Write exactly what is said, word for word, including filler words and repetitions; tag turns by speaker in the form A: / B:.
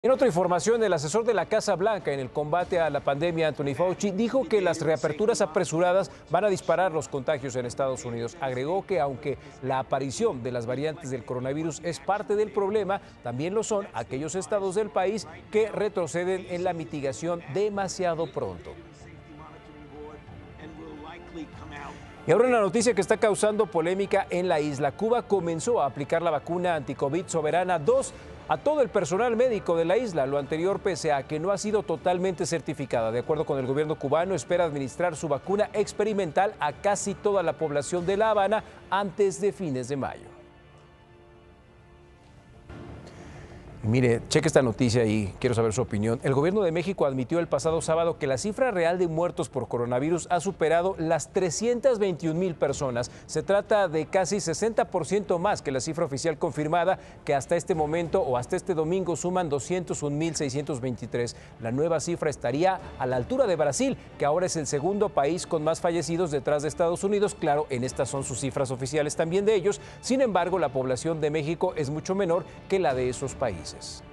A: En otra información, el asesor de la Casa Blanca en el combate a la pandemia, Anthony Fauci, dijo que las reaperturas apresuradas van a disparar los contagios en Estados Unidos. Agregó que aunque la aparición de las variantes del coronavirus es parte del problema, también lo son aquellos estados del país que retroceden en la mitigación demasiado pronto. Y ahora una noticia que está causando polémica en la isla. Cuba comenzó a aplicar la vacuna anticovid Soberana dos a todo el personal médico de la isla, lo anterior pese a que no ha sido totalmente certificada. De acuerdo con el gobierno cubano, espera administrar su vacuna experimental a casi toda la población de La Habana antes de fines de mayo. Mire, cheque esta noticia y quiero saber su opinión. El gobierno de México admitió el pasado sábado que la cifra real de muertos por coronavirus ha superado las trescientas veintiún mil personas. Se trata de casi sesenta por ciento más que la cifra oficial confirmada, que hasta este momento o hasta este domingo suman doscientos un mil seiscientos veintitrés. La nueva cifra estaría a la altura de Brasil, que ahora es el segundo país con más fallecidos detrás de Estados Unidos. Claro, en estas son sus cifras oficiales también de ellos. Sin embargo, la población de México es mucho menor que la de esos países.